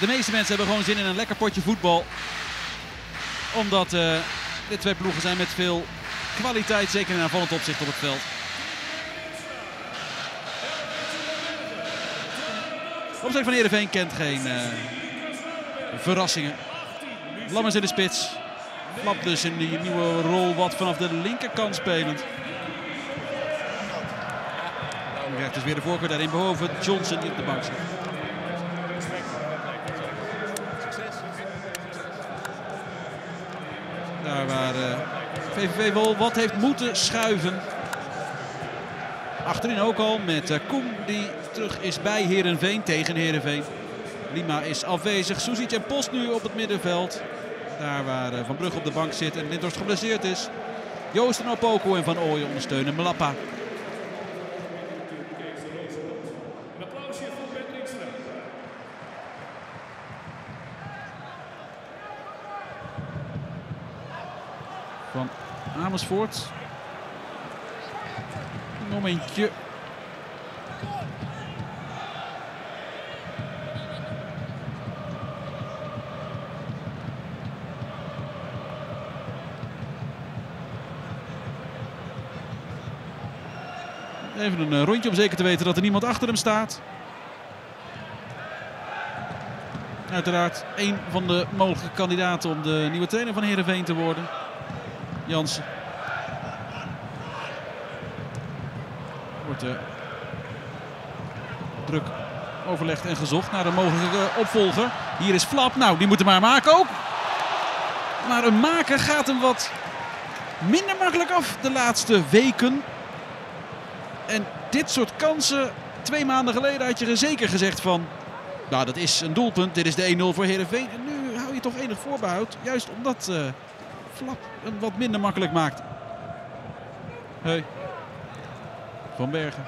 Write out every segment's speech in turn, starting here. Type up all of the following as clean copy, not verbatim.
De meeste mensen hebben gewoon zin in een lekker potje voetbal. Omdat dit twee ploegen zijn met veel kwaliteit, zeker in aanvallend opzicht op het veld. De opstelling van Heerenveen kent geen verrassingen. Lammers in de spits. Flap dus in die nieuwe rol wat vanaf de linkerkant spelend. Dan krijgt dus weer de voorkeur daarin boven Johnson die op de bank zit. Daar waar VVV wel wat heeft moeten schuiven. Achterin ook al met Koen die terug is bij Heerenveen tegen Heerenveen. Lima is afwezig. Susic en Post nu op het middenveld. Daar waar Van Brugge op de bank zit en Lindhorst geblesseerd is. Joosten, Opoku en Van Ooyen ondersteunen Mlappa. Van Amersfoort. Een momentje. Even een rondje om zeker te weten dat er niemand achter hem staat. Uiteraard een van de mogelijke kandidaten om de nieuwe trainer van Heerenveen te worden. Jansen. Wordt druk overlegd en gezocht naar een mogelijke opvolger. Hier is Flap. Nou, die moet hem maar maken ook. Maar een maker gaat hem wat minder makkelijk af de laatste weken. En dit soort kansen, 2 maanden geleden had je zeker gezegd van... Nou, dat is een doelpunt. Dit is de 1-0 voor Heerenveen. En nu hou je toch enig voorbehoud. Juist omdat Flap hem wat minder makkelijk maakt. Hey. Van Bergen.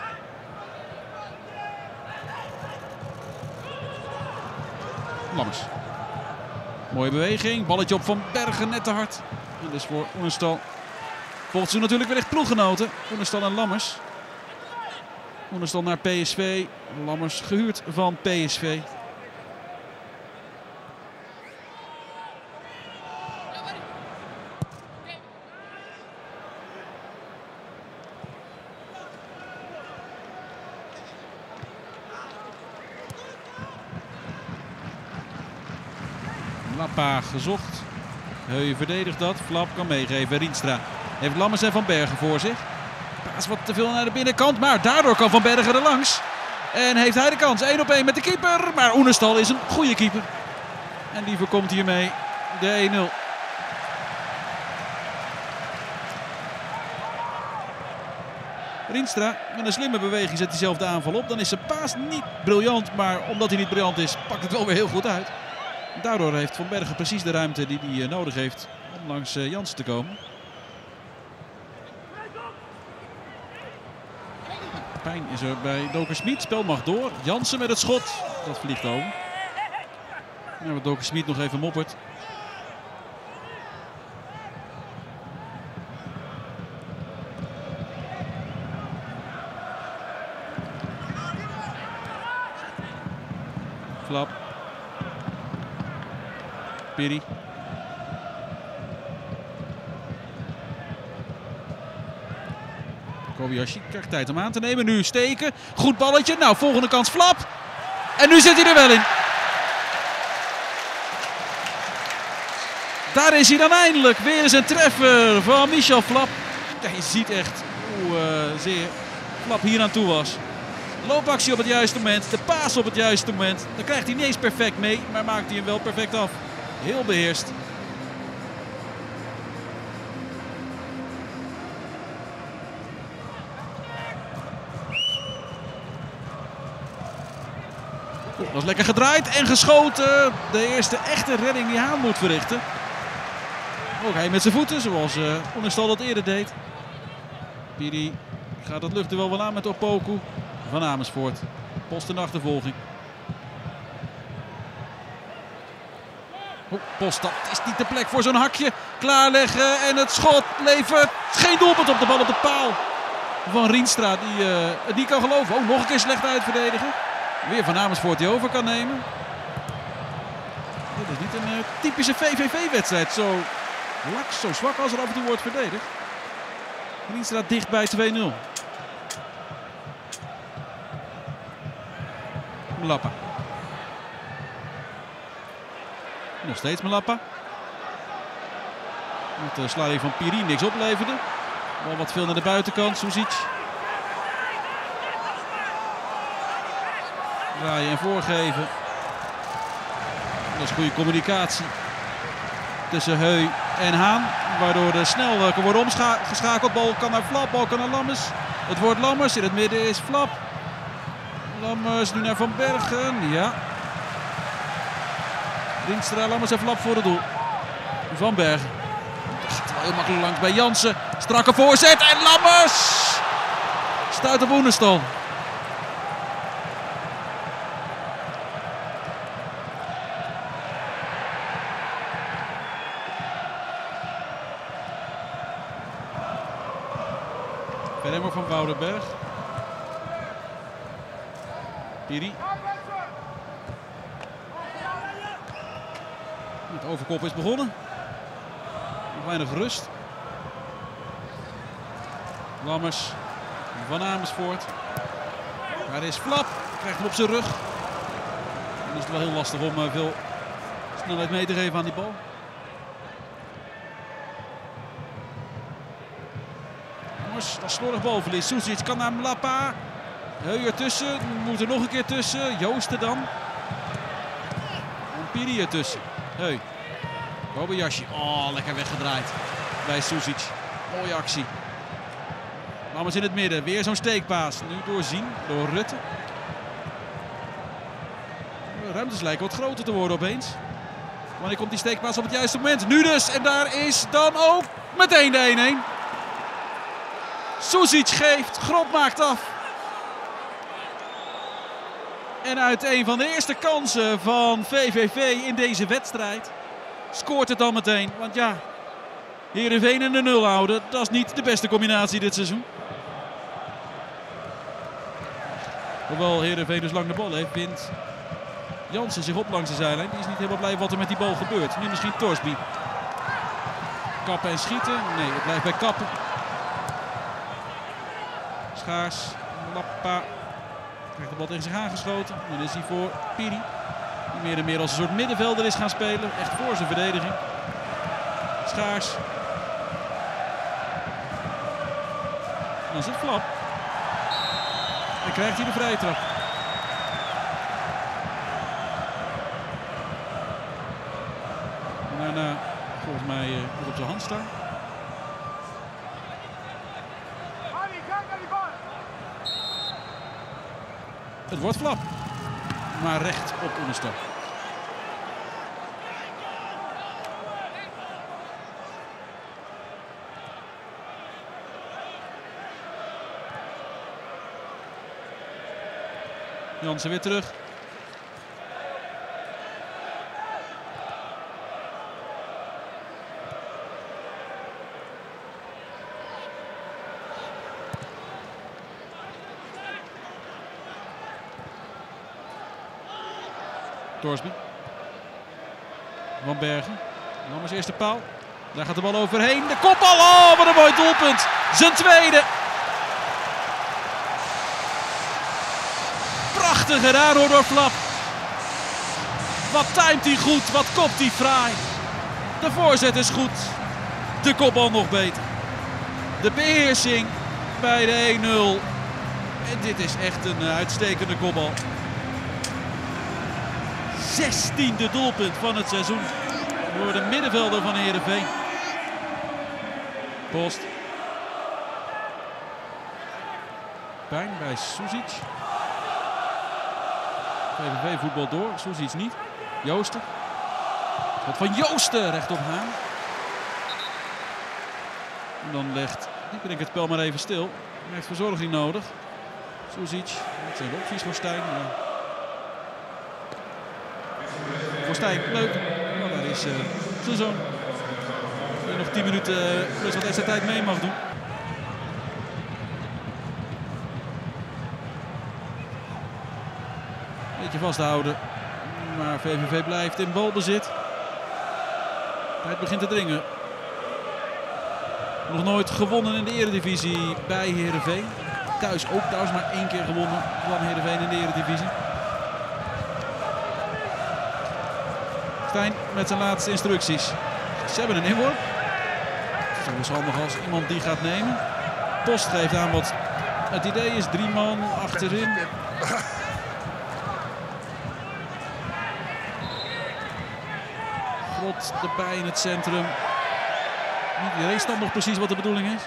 Lammers. Mooie beweging. Balletje op Van Bergen, net te hard. En dus voor Oenerstal. Volgens ze natuurlijk weer echt ploeggenoten. Oenerstal en Lammers. Oenerstal naar PSV. Lammers gehuurd van PSV. Lappa gezocht. Heuyen verdedigt dat. Flap kan meegeven. Rienstra heeft Lammers en Van Bergen voor zich. Paas wat te veel naar de binnenkant. Maar daardoor kan Van Bergen er langs. En heeft hij de kans. 1 op 1 met de keeper. Maar Oenerstal is een goede keeper. En die voorkomt hiermee de 1-0. Rienstra met een slimme beweging zet hij zelf de aanval op. Dan is zijn paas niet briljant. Maar omdat hij niet briljant is, pakt het wel weer heel goed uit. Daardoor heeft Van Bergen precies de ruimte die hij nodig heeft om langs Jansen te komen. Pijn is er bij Doker Smit. Spel mag door. Jansen met het schot. Dat vliegt over. Ja, wat Doker Smit nog even moppert. Flap. Piri. Kobayashi krijgt tijd om aan te nemen. Nu steken. Goed balletje. Nou, volgende kans Flap. En nu zit hij er wel in. Daar is hij dan eindelijk. Weer eens een treffer van Michel Flap. Ja, je ziet echt hoe zeer Flap hier aan toe was. Loopactie op het juiste moment. De paas op het juiste moment. Dan krijgt hij niet eens perfect mee. Maar maakt hij hem wel perfect af. Heel beheerst. Dat was lekker gedraaid en geschoten. De eerste echte redding die Haan moet verrichten. Ook hij met zijn voeten, zoals Oenerstal dat eerder deed. Piri gaat het luchtduel wel aan met Opoku van Amersfoort. Post in de achtervolging. Post, dat is niet de plek voor zo'n hakje. Klaarleggen en het schot levert geen doelpunt op de bal op de paal. Van Rienstra die het niet kan geloven. Oh, nog een keer slecht uitverdedigen. Weer van Amersfoort die over kan nemen. Dit is niet een typische VVV-wedstrijd. Zo laks, zo zwak als er af en toe wordt verdedigd. Rienstra dicht bij 2-0. Mlappa. Nog steeds Mlappa. Met de sliding van Piri niks opleverde. Wel wat veel naar de buitenkant. Susic. Draaien en voorgeven. Dat is goede communicatie tussen Heu en Haan. Waardoor er snel kan worden omgeschakeld. Bal kan naar Flap, bal kan naar Lammers. Het wordt Lammers, in het midden is Flap. Lammers nu naar Van Bergen, ja. Rienstra, Lammers en Flap voor het doel. Van Bergen. Dat gaat wel heel makkelijk langs bij Jansen. Strakke voorzet en Lammers! Stuit op Oenestal. Verder van Woudenberg. Piri. Het overkop is begonnen. Nog weinig rust. Lammers. Van Amersfoort. Daar is Flap. Krijgt hem op zijn rug. Dan is het wel heel lastig om veel snelheid mee te geven aan die bal. Dat is slordig balverlies. Susic kan naar Mlappa. Heu ertussen. Moet er nog een keer tussen. Joosten dan. En Piri ertussen. Heu. Kobayashi. Oh, lekker weggedraaid bij Susic. Mooie actie. Lammers in het midden. Weer zo'n steekpaas. Nu doorzien door Rutte. De ruimtes lijken wat groter te worden opeens. Wanneer komt die steekpaas op het juiste moment? Nu dus. En daar is dan ook meteen de 1-1. Susic geeft, Grot maakt af. En uit een van de eerste kansen van VVV in deze wedstrijd scoort het dan meteen. Want ja, Heerenveen en de 0 houden, dat is niet de beste combinatie dit seizoen. Hoewel Heerenveen dus lang de bal heeft, wint Jansen zich op langs de zijlijn. Die is niet helemaal blij wat er met die bal gebeurt. Nu misschien Torsby. Kappen en schieten. Nee, het blijft bij kappen. Schaars, Mlappa, krijgt de bal tegen zich aangeschoten. Dan is hij voor Piri. Die meer en meer als een soort middenvelder is gaan spelen. Echt voor zijn verdediging. Schaars. Dan is het Flap. En krijgt hij de vrije trap. En daarna volgens mij moet op zijn hand staan. Het wordt Flap, maar recht op Oenestal. Jansen weer terug. Torsby. Van Bergen. Lammers eerste paal. Daar gaat de bal overheen. De kopbal. Oh, wat een mooi doelpunt. Zijn tweede. Prachtig gedaan hoor door Flap. Wat timed hij goed. Wat kopt hij fraai. De voorzet is goed. De kopbal nog beter. De beheersing bij de 1-0. En dit is echt een uitstekende kopbal. 16e doelpunt van het seizoen voor de middenvelder van Heerenveen. Post. Pijn bij Susic. VVV voetbal door, Susic niet. Joosten. Wat van Joosten recht op Haan. En dan legt Dieperink het spel maar even stil. Hij heeft verzorging nodig. Susic, dat zijn de opties voor Stijn. Voor Stijn, leuk. Nou, daar is zijn zoon. Die nog 10 minuten plus wat extra tijd mee mag doen. Beetje vasthouden. Maar VVV blijft in balbezit. Tijd begint te dringen. Nog nooit gewonnen in de Eredivisie bij Heerenveen. Thuis ook trouwens maar 1 keer gewonnen van Heerenveen in de Eredivisie. Stijn met zijn laatste instructies. Ze hebben een inworp. Het is handig als iemand die gaat nemen. Post geeft aan wat het idee is. 3 man achterin. Grot erbij in het centrum. Niet iedereen snapt nog precies wat de bedoeling is.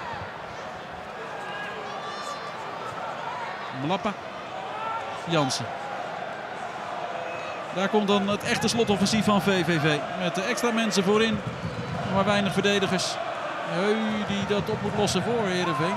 Mlappa. Jansen. Daar komt dan het echte slotoffensief van VVV. Met de extra mensen voorin. Maar weinig verdedigers. Heu die dat op moet lossen voor Heerenveen.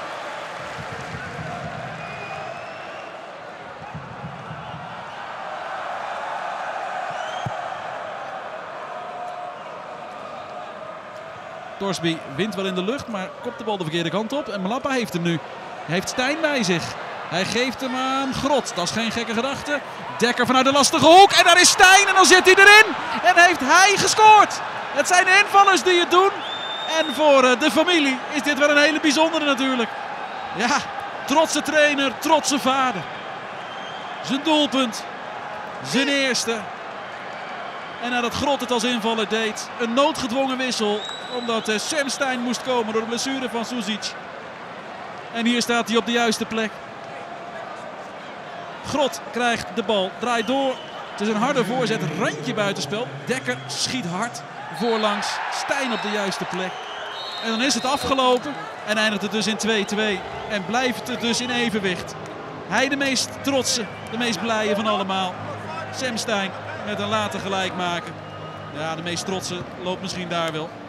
Torsby wint wel in de lucht, maar kopt de bal de verkeerde kant op. En Mlappa heeft hem nu. Hij heeft Stijn bij zich. Hij geeft hem aan Grot. Dat is geen gekke gedachte. Dekker vanuit de lastige hoek. En daar is Stijn en dan zit hij erin. En heeft hij gescoord. Het zijn de invallers die het doen. En voor de familie is dit wel een hele bijzondere natuurlijk. Ja, trotse trainer, trotse vader. Zijn doelpunt. Zijn eerste. En nadat Grot het als invaller deed, een noodgedwongen wissel. Omdat Sam Stein moest komen door de blessure van Suzic. En hier staat hij op de juiste plek. Grot krijgt de bal, draait door. Het is een harde voorzet, randje buitenspel. Dekker schiet hard voorlangs. Stein op de juiste plek. En dan is het afgelopen. En eindigt het dus in 2-2. En blijft het dus in evenwicht. Hij de meest trotse, de meest blije van allemaal. Sam Stein met een later gelijkmaker. Ja, de meest trotse loopt misschien daar wel.